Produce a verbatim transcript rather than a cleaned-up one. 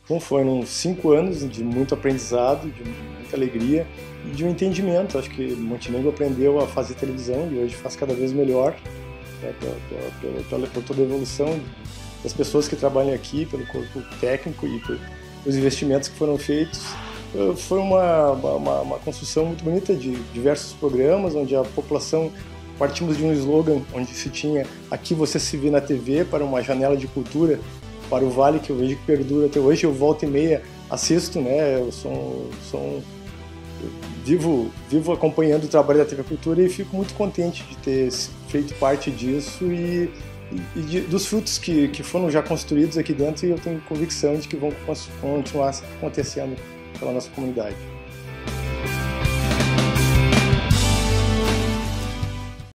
Bom, foram cinco anos de muito aprendizado, de muita alegria e de um entendimento. Acho que Montenegro aprendeu a fazer televisão e hoje faz cada vez melhor, né, pela, pela, pela, por toda a evolução das pessoas que trabalham aqui, pelo corpo técnico e por os investimentos que foram feitos. Foi uma, uma, uma construção muito bonita de diversos programas, onde a população, partimos de um slogan onde se tinha "aqui você se vê na T V", para uma janela de cultura para o Vale, que eu vejo que perdura até hoje. Eu volto e meia assisto, né? Eu sou, sou um, eu vivo, vivo acompanhando o trabalho da T V Cultura e fico muito contente de ter feito parte disso e, e de, dos frutos que, que foram já construídos aqui dentro, e eu tenho convicção de que vão continuar acontecendo pela nossa comunidade.